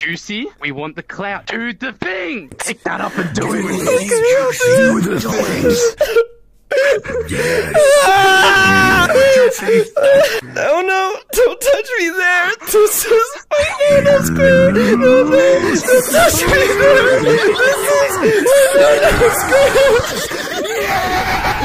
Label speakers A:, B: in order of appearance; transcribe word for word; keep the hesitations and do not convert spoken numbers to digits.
A: Juicy, we want the clout. Do the thing! Pick that up and do, do
B: it.
A: it.
B: Do the things. Yes.
C: Ah! Oh no! Don't touch me there! This is my hand on square! No, please! Don't touch me there! This is my hand on square!